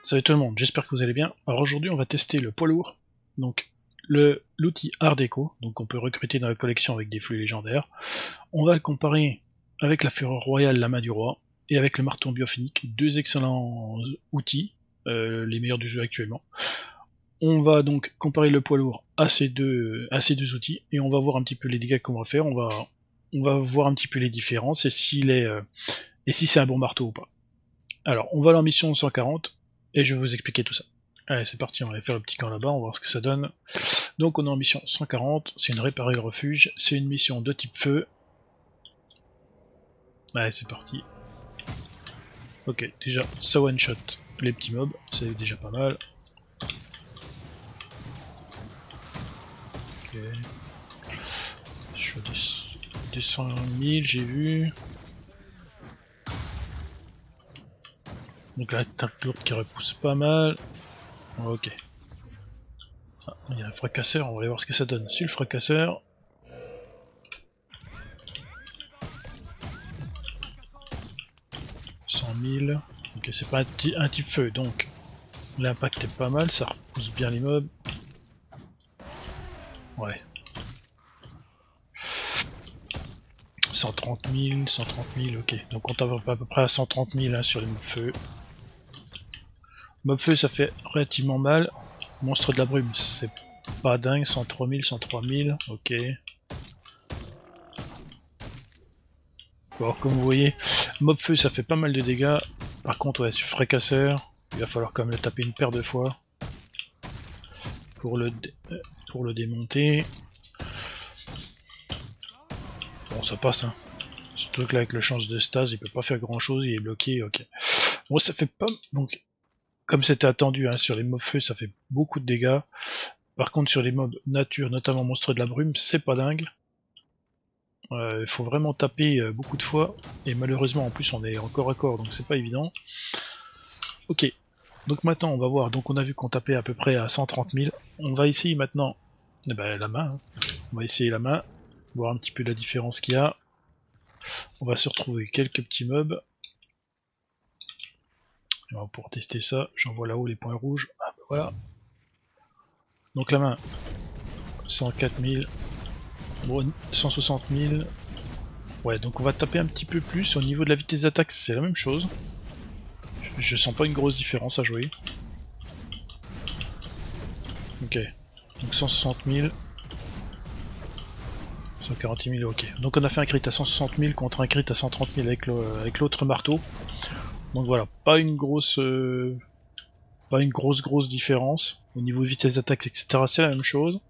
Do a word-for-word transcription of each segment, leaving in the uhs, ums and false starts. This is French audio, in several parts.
Salut tout le monde, j'espère que vous allez bien. Alors aujourd'hui on va tester le poids lourd, donc le l'outil Art Déco, donc on peut recruter dans la collection avec des flux légendaires. On va le comparer avec la Fureur Royale, la main du roi, et avec le marteau biophonique, deux excellents outils, euh, les meilleurs du jeu actuellement. On va donc comparer le poids lourd à ces deux, à ces deux outils, et on va voir un petit peu les dégâts qu'on va faire, on va, on va voir un petit peu les différences, et, s'il est, euh, et si c'est un bon marteau ou pas. Alors on va aller en mission cent quarante, et je vais vous expliquer tout ça. Allez, c'est parti, on va aller faire le petit camp là-bas, on va voir ce que ça donne. Donc on est en mission cent quarante, c'est une réparer le refuge, c'est une mission de type feu. Allez, c'est parti. Ok, déjà, ça one-shot les petits mobs, c'est déjà pas mal. Ok. Je suis à deux cent mille, j'ai vu. Donc la tac lourde qui repousse pas mal. Ok. Ah, il y a un fracasseur, on va aller voir ce que ça donne. Sur le fracasseur. cent mille. Ok, c'est pas un, un type feu, donc l'impact est pas mal, ça repousse bien les mobs. Ouais. cent trente mille, cent trente mille, ok. Donc on tape à peu près à cent trente mille hein, sur les mobs feu. Mob feu ça fait relativement mal. Monstre de la brume, c'est pas dingue, cent trois mille, cent trois mille, ok. Bon, comme vous voyez, mob feu ça fait pas mal de dégâts. Par contre, ouais, sur fracasseur, il va falloir quand même le taper une paire de fois pour le, pour le démonter. Bon, ça passe, hein. Surtout que là, avec le chance de stase, il peut pas faire grand chose, il est bloqué, ok. Bon, ça fait pas. Donc, comme c'était attendu, hein, sur les mobs feu, ça fait beaucoup de dégâts. Par contre, sur les mobs nature, notamment monstre de la brume, c'est pas dingue. Il euh, faut vraiment taper euh, beaucoup de fois, et malheureusement, en plus, on est encore à corps, donc c'est pas évident. Ok, donc maintenant, on va voir. Donc, on a vu qu'on tapait à peu près à cent trente mille. On va essayer maintenant eh ben, la main. Hein. On va essayer la main, voir un petit peu la différence qu'il y a. On va se retrouver quelques petits mobs. Et on va pouvoir tester ça. J'en vois là-haut les points rouges. Ah, ben voilà. Donc la main, cent quatre mille, bon, cent soixante mille. Ouais, donc on va taper un petit peu plus. Au niveau de la vitesse d'attaque, c'est la même chose. Je, je sens pas une grosse différence à jouer. Ok, donc cent soixante mille. cent quarante mille, ok. Donc on a fait un crit à cent soixante mille contre un crit à cent trente mille avec l'autre marteau. Donc voilà, pas une grosse... Euh, pas une grosse grosse différence. Au niveau de vitesse d'attaque, et cetera, c'est la même chose.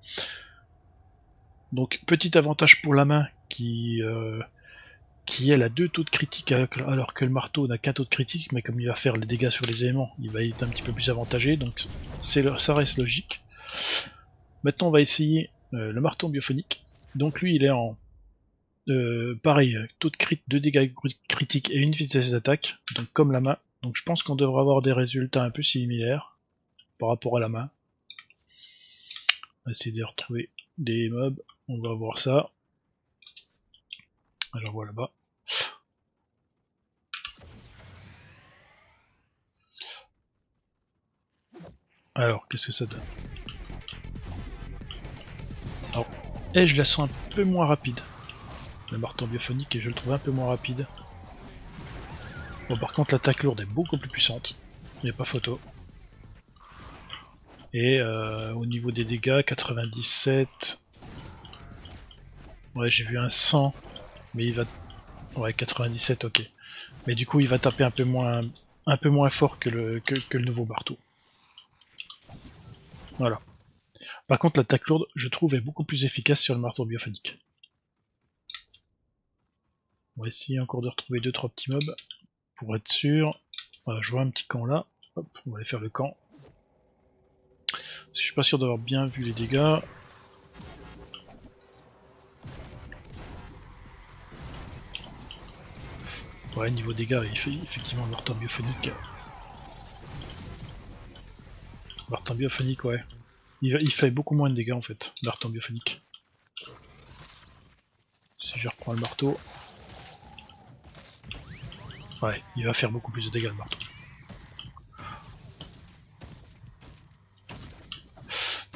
Donc petit avantage pour la main qui, euh, qui elle a deux taux de critique alors que le marteau n'a qu'un taux de critique, mais comme il va faire les dégâts sur les éléments, il va être un petit peu plus avantagé, donc ça reste logique. Maintenant on va essayer euh, le marteau biophonique. Donc lui il est en euh, pareil, taux de crit, deux dégâts critiques et une vitesse d'attaque, donc comme la main. Donc je pense qu'on devrait avoir des résultats un peu similaires par rapport à la main. On va essayer de retrouver des mobs, on va voir ça. J'en vois là-bas. Alors, qu'est-ce que ça donne? Alors, et je la sens un peu moins rapide. Le marteau biophonique, et je le trouve un peu moins rapide. Bon, par contre, l'attaque lourde est beaucoup plus puissante. Il n'y a pas photo. Et euh, au niveau des dégâts, quatre-vingt-dix-sept. Ouais, j'ai vu un cent. Mais il va... Ouais, quatre-vingt-dix-sept, ok. Mais du coup, il va taper un peu moins, un peu moins fort que le, que, que le nouveau marteau. Voilà. Par contre, l'attaque lourde, je trouve, est beaucoup plus efficace sur le marteau biophonique. On va essayer encore de retrouver deux trois petits mobs pour être sûr. Voilà, je vois un petit camp là. Hop, on va aller faire le camp. Je suis pas sûr d'avoir bien vu les dégâts. Ouais, niveau dégâts, il fait effectivement le marteau biophonique. Marteau biophonique, ouais. Il, il fait beaucoup moins de dégâts en fait, marteau biophonique. Si je reprends le marteau. Ouais, il va faire beaucoup plus de dégâts le marteau.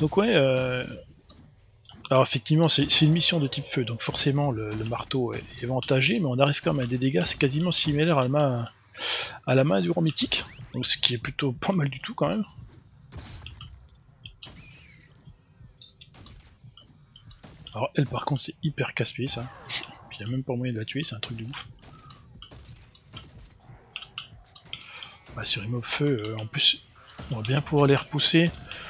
Donc ouais, euh... alors effectivement c'est une mission de type feu, donc forcément le, le marteau est, est avantagé, mais on arrive quand même à des dégâts quasiment similaires à la main, à la main du roi mythique, donc ce qui est plutôt pas mal du tout quand même. Alors elle par contre c'est hyper casse-pied ça, puis il n'y a même pas moyen de la tuer, c'est un truc de ouf. Bah, sur les mobs feu, euh, en plus on va bien pouvoir les repousser.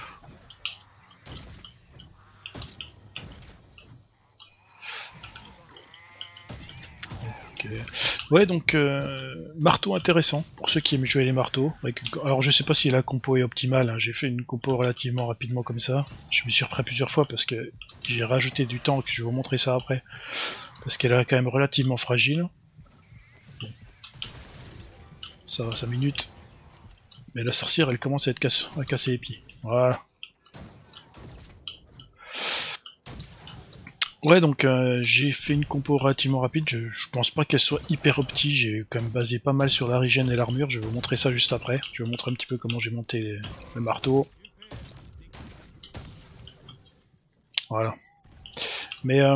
Okay. Ouais, donc euh, marteau intéressant pour ceux qui aiment jouer les marteaux. Avec... Alors je sais pas si la compo est optimale, hein. J'ai fait une compo relativement rapidement comme ça. Je me suis repris plusieurs fois parce que j'ai rajouté du temps, que je vais vous montrer ça après. Parce qu'elle est quand même relativement fragile. Bon. Ça va, cinq minutes. Mais la sorcière elle commence à être casse... à casser les pieds. Voilà. Ouais, donc euh, j'ai fait une compo relativement rapide, je, je pense pas qu'elle soit hyper opti, j'ai quand même basé pas mal sur la régène et l'armure, je vais vous montrer ça juste après, je vais vous montrer un petit peu comment j'ai monté les, le marteau. Voilà. Mais euh...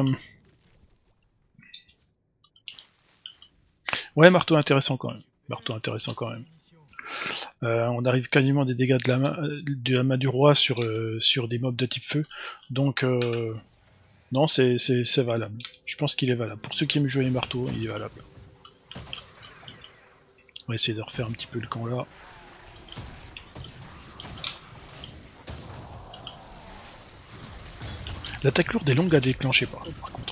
ouais, marteau intéressant quand même, marteau intéressant quand même. Euh, on arrive quasiment à des dégâts de la main, de la main du roi sur, euh, sur des mobs de type feu, donc euh... non, c'est valable. Je pense qu'il est valable. Pour ceux qui aiment jouer les marteaux, il est valable. On va essayer de refaire un petit peu le camp là. L'attaque lourde est longue à déclencher par, par contre.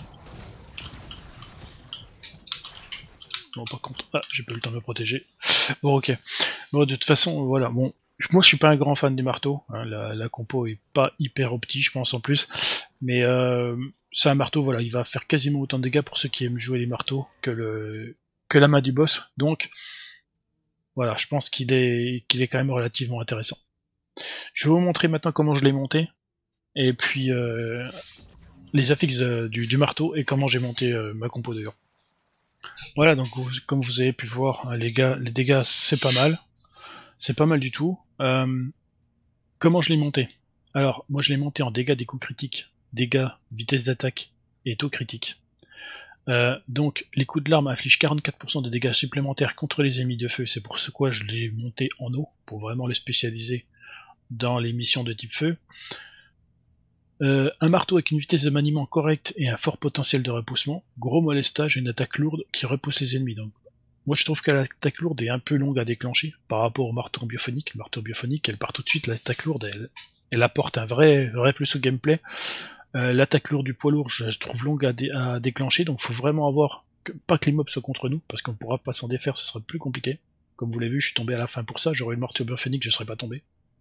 Bon, par contre, ah, j'ai pas eu le temps de me protéger. Bon, ok. Bon, de toute façon, voilà. Bon, moi je suis pas un grand fan des marteaux. Hein, la, la compo est pas hyper opti, je pense en plus. Mais euh, c'est un marteau, voilà, il va faire quasiment autant de dégâts pour ceux qui aiment jouer les marteaux que le que la main du boss. Donc, voilà, je pense qu'il est qu'il est quand même relativement intéressant. Je vais vous montrer maintenant comment je l'ai monté. Et puis euh, les affixes euh, du, du marteau et comment j'ai monté euh, ma compo d'ailleurs. Voilà, donc vous, comme vous avez pu voir, hein, les, gars, les dégâts c'est pas mal, c'est pas mal du tout. Euh, comment je l'ai monté? Alors, moi je l'ai monté en dégâts des coups critiques, dégâts, vitesse d'attaque et taux critique. Euh, donc les coups de l'arme affichent quarante-quatre pour cent de dégâts supplémentaires contre les ennemis de feu, c'est pour ce quoi je l'ai monté en eau, pour vraiment le spécialiser dans les missions de type feu. Euh, un marteau avec une vitesse de maniement correcte et un fort potentiel de repoussement, gros molestage et une attaque lourde qui repousse les ennemis. Donc, moi je trouve que l'attaque lourde est un peu longue à déclencher par rapport au marteau biophonique. Le marteau biophonique, elle part tout de suite, l'attaque lourde, elle, elle apporte un vrai, vrai plus au gameplay. Euh, l'attaque lourde du poids lourd, je la trouve longue à, dé à déclencher, donc faut vraiment avoir, que, pas que les mobs soient contre nous, parce qu'on ne pourra pas s'en défaire, ce sera plus compliqué. Comme vous l'avez vu, je suis tombé à la fin pour ça, j'aurais eu le marteau biophonique, je serais pas tombé.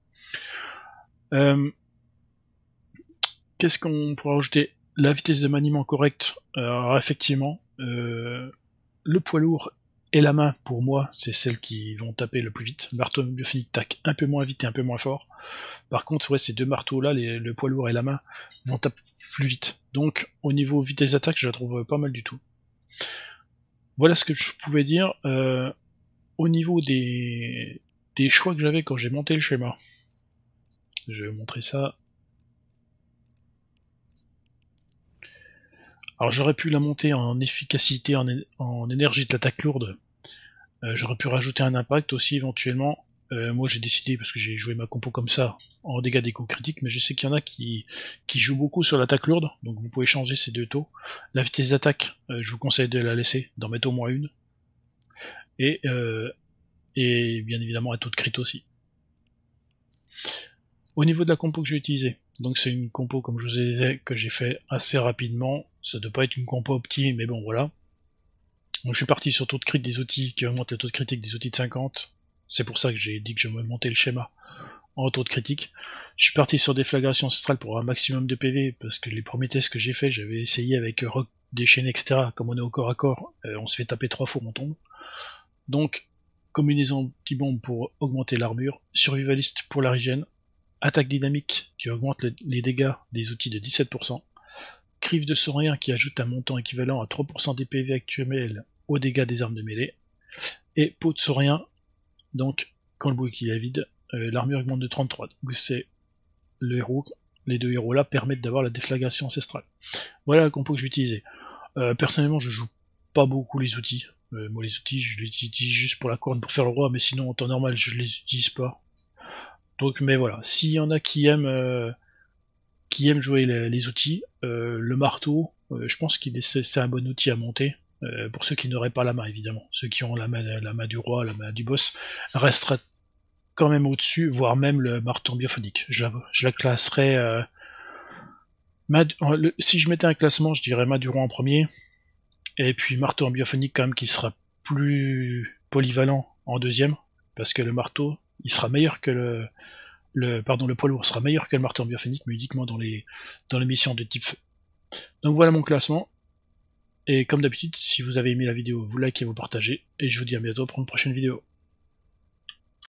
Euh, Qu'est-ce qu'on pourra rajouter? La vitesse de maniement correcte. Alors effectivement, euh, le poids lourd et la main, pour moi, c'est celles qui vont taper le plus vite. Le marteau biophonique tac un peu moins vite et un peu moins fort. Par contre, ouais, ces deux marteaux-là, le poids lourd et la main, vont taper plus vite. Donc, au niveau vitesse d'attaque, je la trouve pas mal du tout. Voilà ce que je pouvais dire. Euh, au niveau des, des choix que j'avais quand j'ai monté le schéma. Je vais vous montrer ça. Alors j'aurais pu la monter en efficacité, en, en énergie de l'attaque lourde. Euh, j'aurais pu rajouter un impact aussi éventuellement. Euh, moi j'ai décidé, parce que j'ai joué ma compo comme ça, en dégâts des coups critiques, mais je sais qu'il y en a qui, qui jouent beaucoup sur l'attaque lourde, donc vous pouvez changer ces deux taux. La vitesse d'attaque, euh, je vous conseille de la laisser, d'en mettre au moins une. Et, euh, et bien évidemment un taux de crit aussi. Au niveau de la compo que j'ai utilisée, donc c'est une compo comme je vous ai dit que j'ai fait assez rapidement, ça ne doit pas être une compo opti, mais bon voilà. Donc je suis parti sur taux de crit des outils qui augmente le taux de critique des outils de cinquante, c'est pour ça que j'ai dit que je me montais le schéma en taux de critique. Je suis parti sur déflagration ancestrale pour un maximum de P V, parce que les premiers tests que j'ai fait, j'avais essayé avec rock déchaîné, et cetera. Comme on est au corps à corps, euh, on se fait taper trois fois, on tombe. Donc, combinaison anti-bombe pour augmenter l'armure, survivaliste pour la régène, attaque dynamique qui augmente le, les dégâts des outils de dix-sept pour cent, crive de saurien qui ajoute un montant équivalent à trois pour cent des P V actuels aux dégâts des armes de mêlée, et peau de saurien, donc quand le bouclier est vide, euh, l'armure augmente de trente-trois. Donc c'est le héros les deux héros là permettent d'avoir la déflagration ancestrale. Voilà la compo que je vais utiliser. Euh, personnellement je joue pas beaucoup les outils. Euh, moi les outils je les utilise juste pour la couronne pour faire le roi, mais sinon en temps normal je les utilise pas. Donc mais voilà, s'il y en a qui aiment euh, qui aiment jouer les, les outils, euh, le marteau, euh, je pense qu'il est c'est un bon outil à monter. Euh, pour ceux qui n'auraient pas la main évidemment, ceux qui ont la main, la main du roi, la main du boss, restera quand même au-dessus, voire même le marteau biophonique. Je la, je la classerais. Euh, Mad, le, si je mettais un classement, je dirais main du roi en premier, et puis marteau en biophonique quand même qui sera plus polyvalent en deuxième, parce que le marteau, il sera meilleur que le, le pardon, le poids lourd sera meilleur que le marteau en biophonique, mais uniquement dans les dans les missions de type feu. Donc voilà mon classement. Et comme d'habitude, si vous avez aimé la vidéo, vous likez, vous partagez, et je vous dis à bientôt pour une prochaine vidéo.